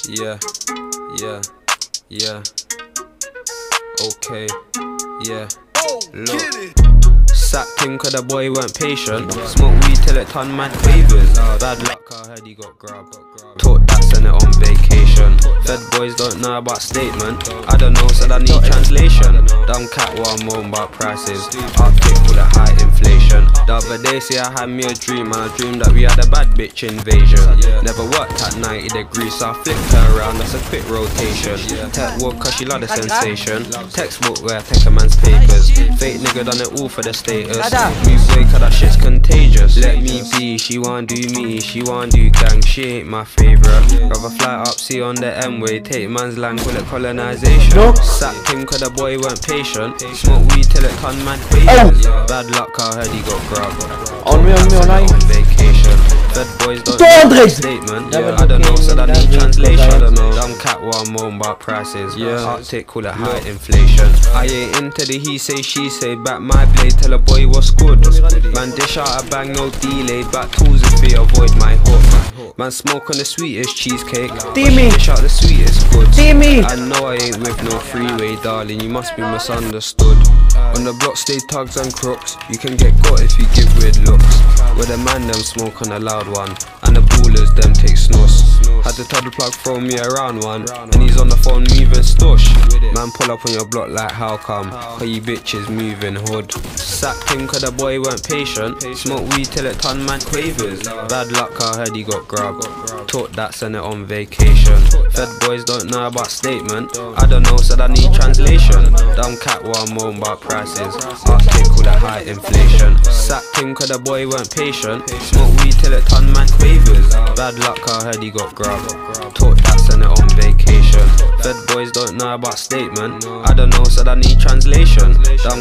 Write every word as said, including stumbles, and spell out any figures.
Yeah, yeah, yeah. Okay, yeah. Look. Sacked him cause the boy weren't patient. Smoke weed till it turned mad quavers. Bad luck, I heard he got grabbed. Taught that, sent it on vacation. Fed boys don't know about statement. I don't know, said I need translation. Dumb cat while moan about prices. Arctic with a high inflation. The other day, see I had me a dream, and I dreamed that we had a bad bitch invasion. Never worked at ninety degrees, so I flipped her around, that's a quick rotation. Tech walk cause she love the sensation. Textbook where I take a man's papers. Fake nigga done it all for the status. Move away cause that shit's contagious. Let me be, she wanna do me, she wanna do gang, she ain't my favourite. Rather fly up, see on the M-way, take man's land, call it colonisation. Sacked him cause the boy weren't patient. Smoke weed till it turned mad quavers. Bad luck, I heard he got grabbed. On me, on me, on me. On vacation. Fed boys don't know statement. Yeah, I don't know, said I need translation. I don't know. Dumb cat while moan about prices. Yeah, Arctic call it high inflation. I ain't into the he say she say. Back my blade, tell a boy what's good. Man dish out a bang, no delay. Back tools if we avoid my hook. Man smoke on the sweetest cheesecake. Dish out the sweetest goods. I know I ain't with no freeway, darling. You must be misunderstood. On the block stay tugs and crooks. You can get got if you give weird looks. Where the man them smoke on a loud one, and the ballers them take snuss. Had to tell the plug throw me around one, and he's on the phone moving stush. Man pull up on your block like how come? Cause you bitches moving hood. Sacked him cause the boy weren't patient. Smoke weed till it turned mad quavers. Bad luck, I heard he got grabbed. Taught that, sent it on vacation. Fed boys don't know about statement. I don't know, said I need translation. Dumb cat while moan about prices. Arctic with a high inflation. Sacked him cause the boy weren't patient. Smoke weed till it turned mad quavers. Bad luck, I heard he got grabbed. Taught that, sent it on vacation. Fed boys don't know about statement. I don't know, said I need translation. Dumb